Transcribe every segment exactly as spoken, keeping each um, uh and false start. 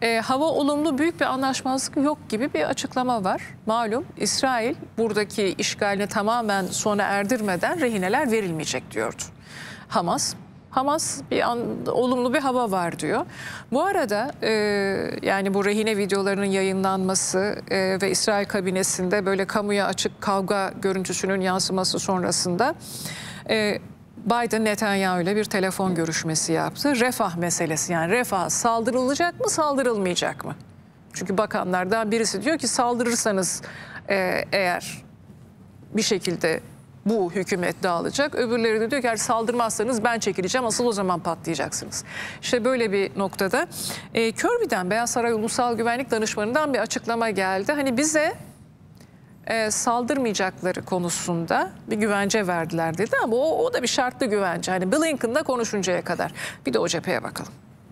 e, hava olumlu büyük bir anlaşmazlık yok gibi bir açıklama var. Malum İsrail buradaki işgalini tamamen sona erdirmeden rehineler verilmeyecek diyordu. Hamas. Hamas bir an, olumlu bir hava var diyor. Bu arada e, yani bu rehine videolarının yayınlanması e, ve İsrail kabinesinde böyle kamuya açık kavga görüntüsünün yansıması sonrasında e, Biden Netanyahu ile bir telefon görüşmesi yaptı. Refah meselesi, yani Refah saldırılacak mı saldırılmayacak mı? Çünkü bakanlardan birisi diyor ki saldırırsanız e, eğer bir şekilde bu hükümet dağılacak. Öbürleri de diyor ki eğer saldırmazsanız ben çekileceğim, asıl o zaman patlayacaksınız. İşte böyle bir noktada e, Kirby'den, Beyaz Saray Ulusal Güvenlik Danışmanı'ndan bir açıklama geldi. Hani bize e, saldırmayacakları konusunda bir güvence verdiler dedi ama o, o da bir şartlı güvence. Hani Blinken'da konuşuncaya kadar. Bir de o cepheye bakalım.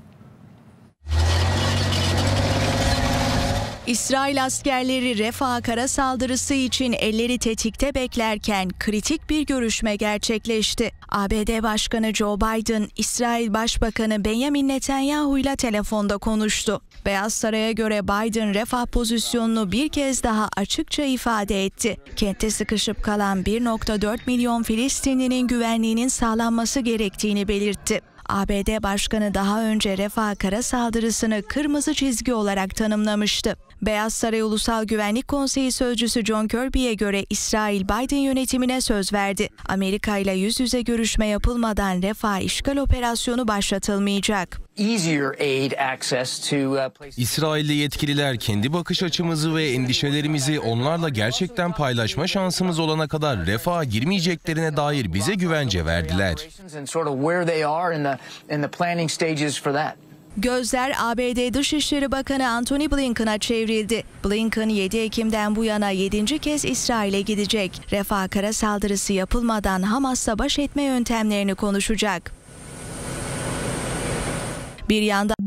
İsrail askerleri Refah kara saldırısı için elleri tetikte beklerken kritik bir görüşme gerçekleşti. A B D Başkanı Joe Biden, İsrail Başbakanı Benjamin Netanyahu ile telefonda konuştu. Beyaz Saray'a göre Biden Refah pozisyonunu bir kez daha açıkça ifade etti. Kentte sıkışıp kalan bir nokta dört milyon Filistinlinin güvenliğinin sağlanması gerektiğini belirtti. A B D Başkanı daha önce Refah kara saldırısını kırmızı çizgi olarak tanımlamıştı. Beyaz Saray Ulusal Güvenlik Konseyi Sözcüsü John Kirby'ye göre İsrail Biden yönetimine söz verdi. Amerika ile yüz yüze görüşme yapılmadan Refah işgal operasyonu başlatılmayacak. İsrailli yetkililer kendi bakış açımızı ve endişelerimizi onlarla gerçekten paylaşma şansımız olana kadar Refah'a girmeyeceklerine dair bize güvence verdiler. Gözler A B D Dışişleri Bakanı Antony Blinken'a çevrildi. Blinken yedi Ekim'den bu yana yedinci kez İsrail'e gidecek. Refah kara saldırısı yapılmadan Hamas'la baş etme yöntemlerini konuşacak. Bir yanda